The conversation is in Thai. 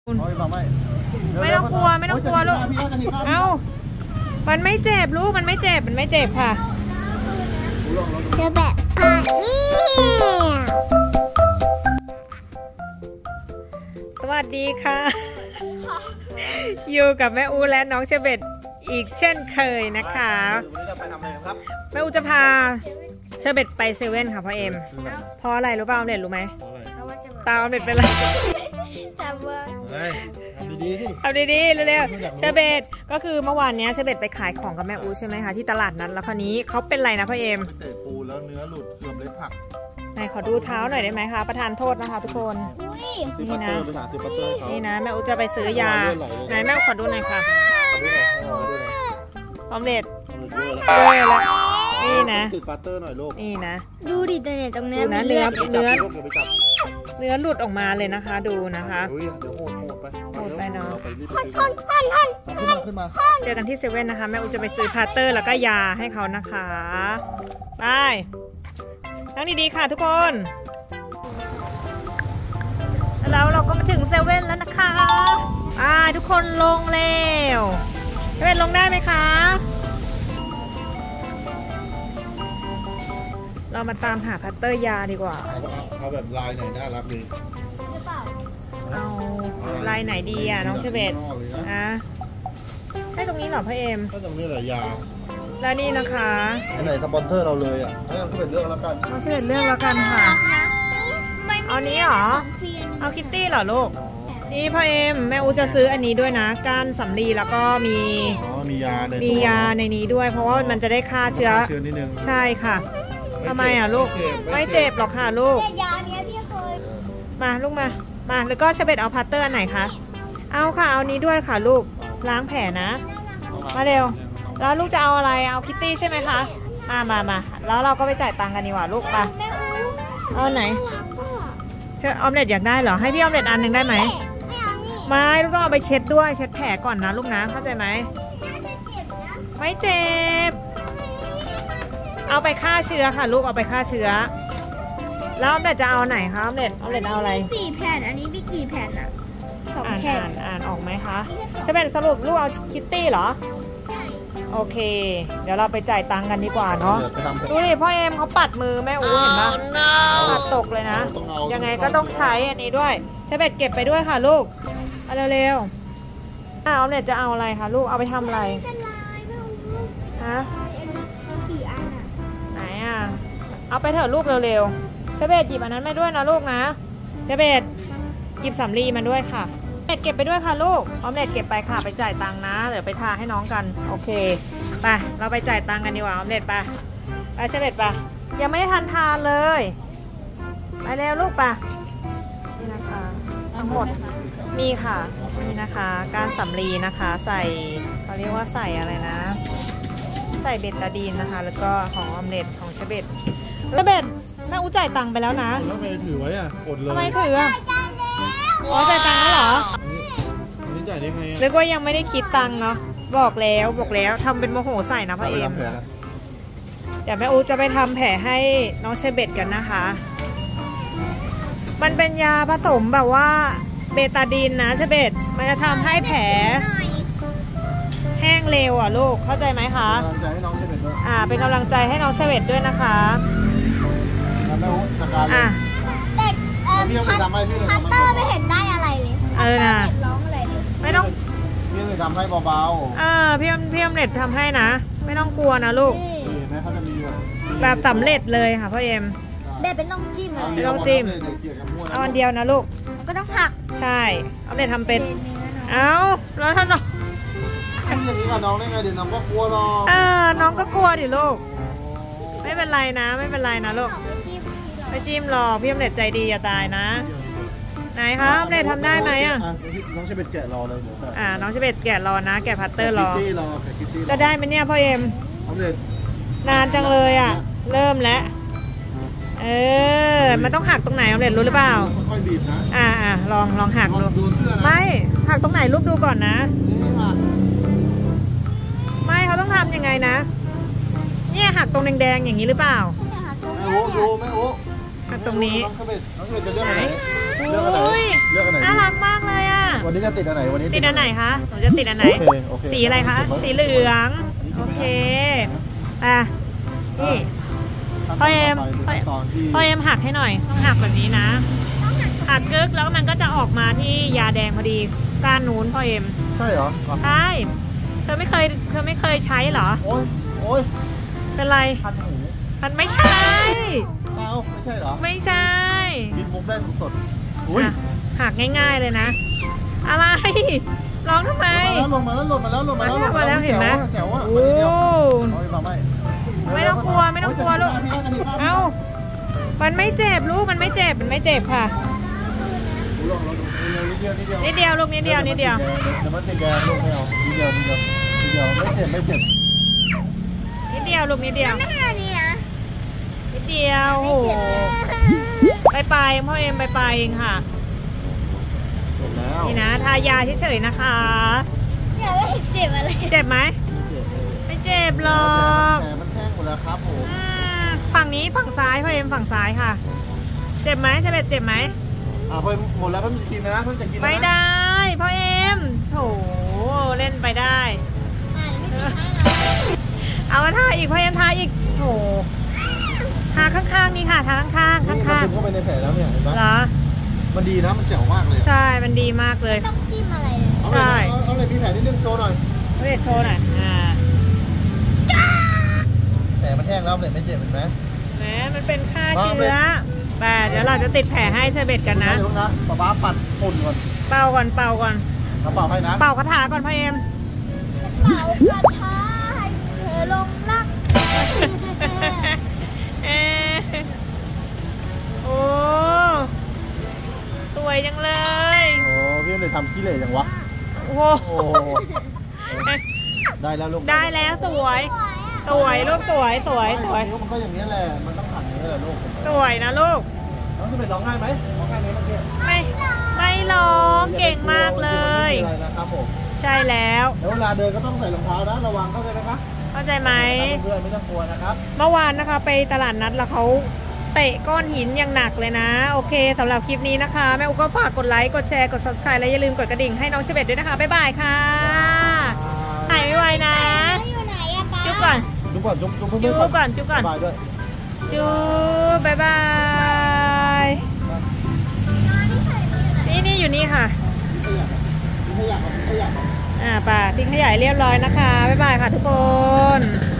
ไม่ต้องกลัวไม่ต้องกลัวลูกเอ้ามันไม่เจ็บลูกมันไม่เจ็บค่ะเจะแบบนี่สวัสดีค่ะอยู่กับแม่อูและน้องเชเบตอีกเช่นเคยนะคะวันนี้เราไปทำอะไรครับแม่อูจะพาเชเบตไปเซเว่นค่ะพ่อเอ็มเพราะอะไรรู้ป่าวออมเล็ตรู้ไหมตาออมเล็ตเป็นอะไรแต่ว่าทำดีๆสิเอาดีๆเร็วๆเชเบตก็คือเมื่อวานนี้เชเบตไปขายของกับแม่อูใช่ไหมคะที่ตลาดนัดแล้วคราวนี้เขาเป็นไรนะพ่อเอ็มเตะปูแล้วเนื้อหลุดเกือบเลยผักไหนขอดูเท้าหน่อยได้ไหมคะประทานโทษนะคะทุกคนนี่นะนี่นะแม่อูจะไปซื้อยาไหนแม่ขอดูหน่อยค่ะออมเล็ตนี่นะติดปัตเตอร์หน่อยลูกนี่นะดูดิตัวเนี่ยตรงนี้นะเนื้อหลุดออกมาเลยนะคะดูนะคะเดี๋ยวโหดไปเนาะขึ้นมาเจอกันที่เซเว่นนะคะแม่อูจะไปซื้อพาเตอร์แล้วก็ยาให้เขานะคะไปนั่งดีๆค่ะทุกคนแล้วเราก็มาถึงเซเว่นแล้วนะคะทุกคนลงแล้วเซเว่นลงได้ไหมคะเรามาตามหาพัตเตอร์ยาดีกว่าเอาแบบลายไหนน่ารักดีเอาลายไหนดีน้องเชเบตให้ตรงนี้เหรอพ่อเอ็มก็ตรงนี้แหละยาแล้วนี่นะคะไหนสปอนเซอร์เราเลยให้เราเป็นเรื่องแล้วกันน้องเชเบตเรื่องแล้วกันค่ะเอานี้เหรอเอาคิตตี้เหรอลูกนี่พ่อเอ็มแม่อูจะซื้ออันนี้ด้วยนะก้านสำลีแล้วก็มียาในนี้ด้วยเพราะว่ามันจะได้ฆ่าเชื้อนิดนึงใช่ค่ะทำไมลูกไม่เจ็บหรอกค่ะลูกยาเนี้ยพี่เคยมาลูกมาแล้วก็เชเบตเอาพัตเตอร์อันไหนคะเอาค่ะเอานี้ด้วยค่ะลูกล้างแผลนะมาเร็วแล้วลูกจะเอาอะไรเอาคิตตี้ใช่ไหมคะมาแล้วเราก็ไปจ่ายตังค์กันดีกว่าลูกไปเอาไหนเชอออมเล็ตอยากได้เหรอให้พี่ออมเล็ตอันหนึ่งได้ไหมไม่ลูกต้องเอาไปเช็ดด้วยเช็ดแผลก่อนนะลูกนะเข้าใจไหมไม่เจ็บเอาไปฆ่าเชื้อค่ะลูกเอาไปฆ่าเชื้อแล้วออมเล็ตจะเอาไหนคะออมเล็ตเอาอะไร 4 แผ่นอันนี้มีกี่แผ่น2 แผ่นอ่านออกไหมคะใช่ไหมสรุปลูกเอาคิตตี้เหรอโอเคเดี๋ยวเราไปจ่ายตังค์กันดีกว่าเนาะดูดิพ่อเอ็มเขาปัดมือแม่อูเห็นปะปัดตกเลยนะยังไงก็ต้องใช้อันนี้ด้วยใช่เบ็ดเก็บไปด้วยค่ะลูกเอาเร็วๆออมเล็ตจะเอาอะไรคะลูกเอาไปทำอะไรฮะไหนเอาไปเถอะลูกเร็วๆเชเบตหยิบอันนั้นมาด้วยนะลูกนะเชเบตหยิบสำลีมาด้วยค่ะเก็บไปด้วยค่ะลูกออมเล็ตเก็บไปค่ะไปจ่ายตังค์นะเดี๋ยวไปทาให้น้องกันโอเคไปเราไปจ่ายตังค์กันดีกว่าออมเล็ตไปเชเบตไปยังไม่ได้ทานเลยไปเร็วลูกไปนี่นะคะทั้งหมดมีค่ะนี่นะคะการสำลีนะคะใส่เขาเรียกว่าใส่อะไรนะใส่เบตาดีนนะคะแล้วก็ของออมเล็ตของเชเบตแม่อูจ่ายตังค์ไปแล้วนะแล้วไปถือไว้อดเลยทำไมถือจ่ายตังค์แล้วเหรออันนี้จ่ายได้ไงเรียกว่ายังไม่ได้คิดตังค์เนาะบอกแล้วทำเป็นโมโหใส่นะพ่อเอ็มเดี๋ยวแม่อูจะไปทำแผลให้น้องเชเบตกันนะคะมันเป็นยาผสมแบบว่าเบตาดีนนะเชเบตมันจะทำให้แผลแห้งเร็วลูกเข้าใจไหมคะเป็นกำลังใจให้น้องเชเบตด้วยนะคะพัตเตอร์ไม่เห็นได้อะไรเลยนะไม่ต้องพี่อมเล็ตทำให้เบาๆพี่อมเล็ตทำให้นะไม่ต้องกลัวนะลูกแม่เขาจะมีแบบสำเร็จเลยค่ะพ่อเอ็มแบบเป็นต้องจิ้มเลยไม่ต้องจิ้มเอาอันเดียวนะลูกก็ต้องหักใช่อมเล็ตทำเป็นแล้วถ้าน้องทำอย่างนี้กับน้องได้ไงเดี๋ยวน้องก็กลัวหรอกน้องก็กลัวดิลูกไม่เป็นไรนะลูกไม่จิ้มหรอกพี่อมเล็ตใจดีอย่าตายนะไหนคะอมเล็ตทำได้ไหมน้องเชเบตแกะรอเลยน้องเชเบตแกะรอนะแกะพัตเตอร์รอจะได้ไหมเนี่ยพ่อเอ็มนานจังเลยเริ่มแล้วมันต้องหักตรงไหนอมเล็ตรู้หรือเปล่าค่อยบีบนะลองหักดูไม่หักตรงไหนรูปดูก่อนนะไม่เขาต้องทำยังไงนะเนี่ยหักตรงแดงๆอย่างนี้หรือเปล่าไม่โอ้หักตรงนี้น้องเชเบตจะเลือกไหนเลือกอันไหนอุ้ยเลือกอันไหนน่ารักมากเลยอ่ะวันนี้จะติดอันไหนวันนี้ติดอันไหนคะหนูจะติดอันไหนโอเคสีอะไรคะสีเหลืองโอเคอ่ะนี่พ่อเอ็มหักให้หน่อยต้องหักแบบนี้นะหักกึกแล้วมันก็จะออกมาที่ยาแดงพอดีก้านนู้นพ่อเอ็มใช่เหรอใช่เธอไม่เคยใช้เหรอโอ้ยโอ้ยเป็นไรคันหูมันไม่ใช่เอ้าไม่ใช่เหรอไม่ใช่กินมุกได้สดๆอุ้ยอ่ะหักง่ายๆเลยนะ อะไรร้องทำไมลงมาแล้วหล่นมาแล้วหล่นมาแล้วมาแล้วเห็นไหมแถวอ่ะโอ้มันเดียวเอาไปไม่ไม่ต้องกลัวลูกเอ้ามันไม่เจ็บลูกมันไม่เจ็บค่ะนิดเดียวลูกนิดเดียวเดี๋ยวมันติดแดงลูกไม่เอานิดเดียวไม่เจ็บนิดเดียวลูกนิดเดียวไม่อันนี้นะนิดเดียวโอ้โหไปพ่อเอ็มไปเองค่ะเสร็จแล้วนี่นะทายาเฉยๆนะคะอย่าไม่เห็นเจ็บอะไรเจ็บไหมไม่เจ็บหรอกแต่มันแท่งหมดแล้วครับผมฝั่งนี้ฝั่งซ้ายพ่อเอ็มฝั่งซ้ายค่ะ เจ็บไหมเจ็บไหมเพิ่มหมดแล้วเพิ่มจะกินนะเพิ่มจะกินนะไม่ได้พ่อเอ็มโถเล่นไปได้ เอามาทาอีกพ่อเอ็มทาอีกโถทาข้างๆนี่ค่ะทาข้างๆนี่มันข้างซึมเข้าไปในแผลแล้วเนี่ยเห็นไหมๆเหรอมันดีนะมันแจ๋วมากเลยใช่มันดีมากเลยต้องจิ้มอะไรเลยเอาเลยเอาเลยมีแผลนิดนึงโชว์หน่อยพ่อเอ็มโชว์หน่อยแผลมันแห้งแล้วเลยไม่เจ็บเห็นไหมแหมมันเป็นฆ่าเชื้อแต่เดี๋ยวเราจะติดแผลให้เชอร์เบตกันนะลูกนะป๊าปัดฝุ่นก่อนเป่าก่อนกระเป๋าให้นะเป่าคาถาก่อนพ่อเอ็มเป่ากระทะให้เธอลงรักเอ๊ะโอ้สวยจังเลยโอ้พี่เลยทำขี้เหร่จังวะโอ้โหโอ้ได้แล้วลูกได้แล้วสวยลูกสวยนิ้วมันก็อย่างนี้แหละมันต้องหักอย่างนี้แหละลูกสวยนะลูกน้องจะเป็นร้องไห้ไหมร้องไห้ไหมเมื่อกี้ไม่ร้องเก่งมากเลยไม่มีอะไรนะครับผมใช่แล้วแล้วเวลาเดินก็ต้องใส่รองเท้านะระวังเข้าใจไหมคะเข้าใจไหมเพื่อนไม่ต้องกลัวนะครับเมื่อวานนะคะไปตลาดนัดแล้วเขาเตะก้อนหินอย่างหนักเลยนะ โอเคสำหรับคลิปนี้นะคะแม่อุก็ฝากกดไลค์กดแชร์กด subscribe และอย่าลืมกดกระดิ่งให้น้องเชเบตด้วยนะคะบ๊ายบายค่ะหายไวๆนะอยู่ไหนอะป๊าจุ๊บก่อนจุ๊บก่อนจุ๊บจุ๊บก่อนจุ๊บก่อนบายด้วยจุ๊บบ๊ายบายนี่อยู่นี่ค่ะขยะป่าทิ้งขยะเรียบร้อยนะคะบ๊ายบายค่ะทุกคน